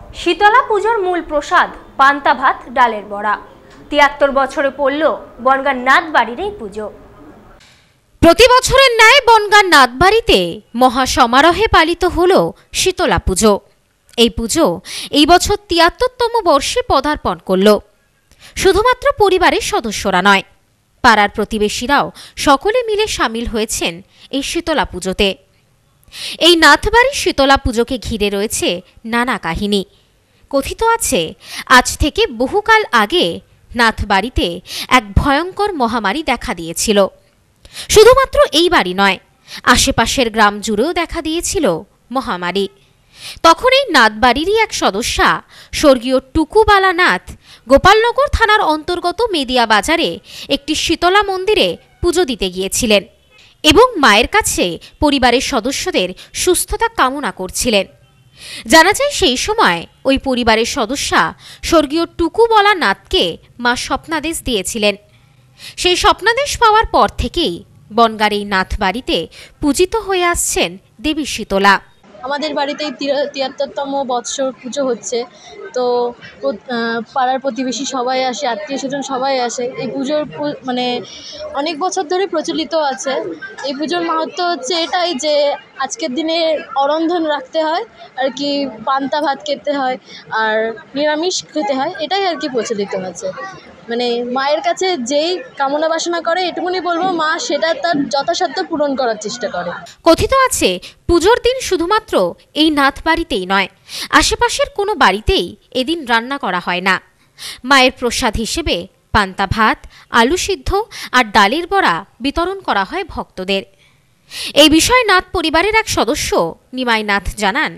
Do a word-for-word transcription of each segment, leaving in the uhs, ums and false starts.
শীতলা পুজোর মূল প্রসাদ পান্তা ভাত ডালের বড়া। তিয়াত্তর বছরে পড়ল বনগাঁর নাথবাড়ির এই পুজো। প্রতি বছরের ন্যায় বনগাঁর নাথবাড়িতে মহা সমারোহে পালিত হল শীতলা পুজো। এই পুজো এই বছর তিয়াত্তরতম বর্ষে পদার্পণ করল। শুধুমাত্র পরিবারের সদস্যরা নয়, পাড়ার প্রতিবেশীরাও সকলে মিলে সামিল হয়েছেন এই শীতলা পুজোতে। এই নাথবাড়ির শীতলা পুজোকে ঘিরে রয়েছে নানা কাহিনী। কথিত আছে, আজ থেকে বহুকাল আগে নাথবাড়িতে এক ভয়ঙ্কর মহামারী দেখা দিয়েছিল। শুধুমাত্র এই বাড়ি নয়, আশেপাশের গ্রাম জুড়েও দেখা দিয়েছিল মহামারী। তখন এই নাথবাড়িরই এক সদস্যা স্বর্গীয় টুকুবালা নাথ গোপালনগর থানার অন্তর্গত মেদিয়া বাজারে একটি শীতলা মন্দিরে পুজো দিতে গিয়েছিলেন এবং মায়ের কাছে পরিবারের সদস্যদের সুস্থতা কামনা করছিলেন। জানা যায়, সেই সময় ওই পরিবারের সদস্যা স্বর্গীয় টুকুবালা নাথকে মা স্বপ্নাদেশ দিয়েছিলেন। সেই স্বপ্নাদেশ পাওয়ার পর থেকেই বনগাঁর এই নাথবাড়িতে পূজিত হয়ে আসছেন দেবী শীতলা। আমাদের বাড়িতে তিয়াত্তরতম বৎসর পুজো হচ্ছে, তো পাড়ার প্রতিবেশী সবাই আসে, আত্মীয় স্বজন সবাই আসে। এই পুজোর মানে অনেক বছর ধরে প্রচলিত আছে। এই পুজোর মাহাত্ম্য হচ্ছে এটাই যে আজকের দিনে অরন্ধন রাখতে হয় আর কি, পান্তা ভাত খেতে হয় আর নিরামিষ খেতে হয়, এটাই আর কি প্রচলিত আছে। মানে মায়ের কাছে যেই কামনা বাসনা করে, এটুকুনি বলবো, মা সেটা তার যথাসাধ্য পূরণ করার চেষ্টা করে। কথিত আছে, পুজোর দিন শুধুমাত্র এই নাথবাড়িতেই নয়, আশেপাশের কোনো বাড়িতেই এদিন রান্না করা হয় না। মায়ের প্রসাদ হিসেবে পান্তা ভাত, আলু সিদ্ধ আর ডালের বড়া বিতরণ করা হয় ভক্তদের। এই বিষয়ে নাথ পরিবারের এক সদস্য নিমাই নাথ জানান,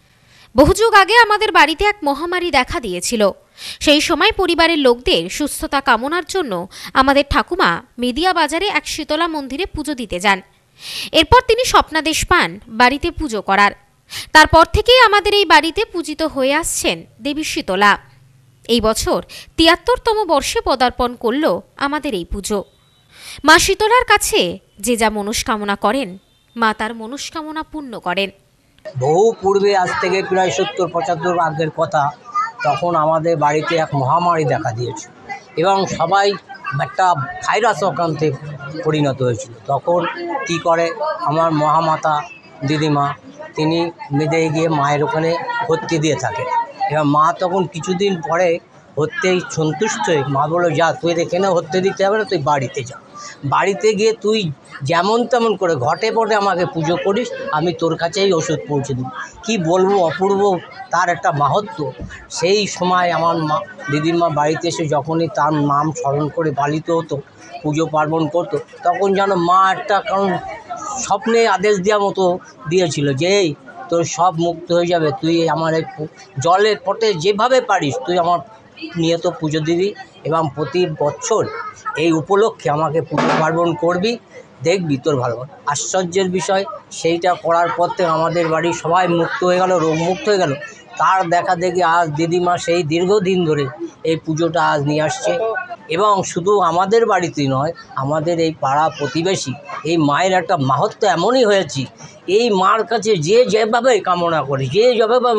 বহু যুগ আগে আমাদের বাড়িতে এক মহামারী দেখা দিয়েছিল। সেই সময় পরিবারের লোকদের সুস্থতা কামনার জন্য আমাদের ঠাকুমা মেদিয়া বাজারে এক শীতলা মন্দিরে পুজো দিতে যান। এরপর তিনি স্বপ্নাদেশ পান বাড়িতে পুজো করার। তারপর থেকেই আমাদের এই বাড়িতে পূজিত হয়ে আসছেন দেবী শীতলা। এই বছর তিয়াত্তরতম বর্ষে পদার্পণ করল আমাদের এই পুজো। মা শীতলার কাছে যে যা মনস্কামনা করেন, মা তার মনস্কামনা পূর্ণ করেন। বহু পূর্বে, আজ থেকে প্রায় সত্তর পঁচাত্তর আগের কথা, তখন আমাদের বাড়িতে এক মহামারী দেখা দিয়েছিল এবং সবাই একটা ভাইরাস আক্রান্তে পরিণত হয়েছিল। তখন কি করে, আমার মহামাতা দিদিমা তিনি মেদে গিয়ে মায়ের ওখানে ভর্তি দিয়ে থাকে। এবার মা তখন কিছুদিন পরে হতেই সন্তুষ্ট হয়ে মা বললো, যা তুই এখানে হতে দিতে হবে না, তুই বাড়িতে যা। বাড়িতে গিয়ে তুই যেমন তেমন করে ঘটে পটে আমাকে পুজো করিস, আমি তোর কাছেই ওষুধ পৌঁছে দেব। কী বলবো, অপূর্ব তার একটা মাহাত্ম্য। সেই সময় আমার মা দিদিমা বাড়িতে এসে যখনই তার নাম স্মরণ করে পালিত হতো, পুজো পার্বণ করতো, তখন যেন মা একটা কারণ স্বপ্নে আদেশ দেওয়ার মতো দিয়েছিল যে এই তোর সব মুক্ত হয়ে যাবে, তুই আমার এই জলের পটে যেভাবে পারিস তুই আমার নিয়ত পুজো দিবি এবং প্রতি বছর এই উপলক্ষে আমাকে পুজো পার্বণ করবি, দেখবি তোর ভালো। আশ্চর্যের বিষয়, সেইটা করার পর থেকে আমাদের বাড়ির সবাই মুক্ত হয়ে গেল, রোগমুক্ত হয়ে গেল। তার দেখা দেখি আজ দিদিমা সেই দীর্ঘদিন ধরে এই পুজোটা আজ নিয়ে আসছে এবং শুধু আমাদের বাড়িতেই নয়, আমাদের এই পাড়া প্রতিবেশী এই মায়ের একটা মাহাত্ম্য এমনই হয়েছে। এই মার কাছে যে যেভাবে কামনা করে, যে যেভাবে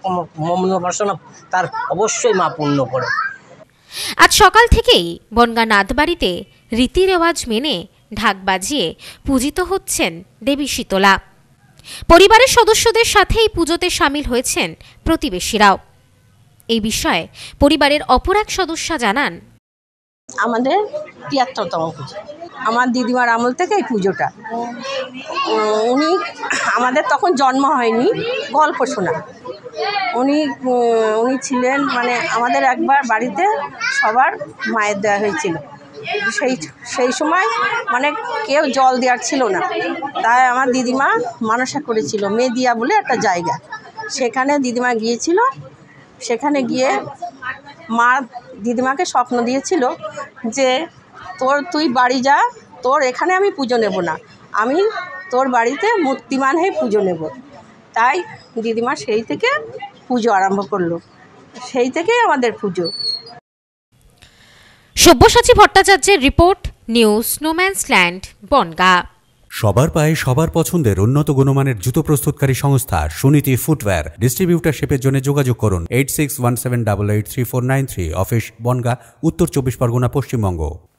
মনোবাসনা, তার অবশ্যই মা পূর্ণ করে। আজ সকাল থেকেই বনগাঁ নাথবাড়িতে রীতি রেওয়াজ মেনে ঢাক বাজিয়ে পূজিত হচ্ছেন দেবী শীতলা। পরিবারের সদস্যদের সাথে এই পুজোতে সামিল হয়েছেন প্রতিবেশীরাও। এই বিষয়ে পরিবারের অপর এক সদস্যা জানান, আমাদের তিয়াত্তরতম পুজো, আমার দিদিমার আমল থেকে এই পুজোটা। উনি আমাদের তখন জন্ম হয়নি, গল্প শোনা। উনি উনি ছিলেন মানে আমাদের একবার বাড়িতে সবার মায়ের দেওয়া হয়েছিল। সেই সেই সময় মানে কেউ জল দেওয়ার ছিল না, তাই আমার দিদিমা মানসা করেছিল মেদিয়া বলে একটা জায়গা, সেখানে দিদিমা গিয়েছিল। সেখানে গিয়ে মা দিদিমাকে স্বপ্ন দিয়েছিল যে তোর তুই বাড়ি যা, তোর এখানে আমি পুজো নেব না, আমি তোর বাড়িতে মূর্তিমান হয়ে পুজো নেব। তাই দিদিমা সেই থেকে পুজো আরম্ভ করলো, সেই থেকেই আমাদের পুজো। সব্যসাচী ভট্টাচার্যের report, news snowman's land, Bongaon. সবার পায়ে সবার পছন্দের উন্নত গুণমানের জুতো প্রস্তুতকারী সংস্থা সুনীতি ফুটওয়্যার। ডিস্ট্রিবিউটারশিপের জন্য যোগাযোগ করুন eight six one seven eight eight three four nine three. Office Bongaon, উত্তর চব্বিশ পরগনা, পশ্চিমবঙ্গ।